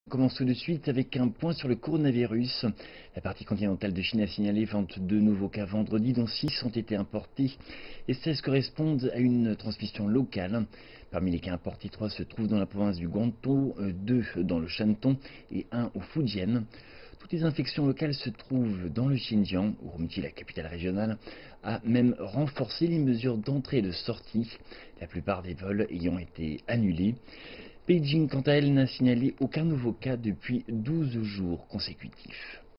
Commence tout de suite avec un point sur le coronavirus. La partie continentale de Chine a signalé 22 nouveaux cas vendredi, dont 6 ont été importés et 16 correspondent à une transmission locale. Parmi les cas importés, 3 se trouvent dans la province du Guangdong, 2 dans le Shantung et 1 au Fujian. Toutes les infections locales se trouvent dans le Xinjiang, où Urumqi, la capitale régionale, a même renforcé les mesures d'entrée et de sortie, la plupart des vols ayant été annulés. Beijing, quant à elle, n'a signalé aucun nouveau cas depuis 12 jours consécutifs.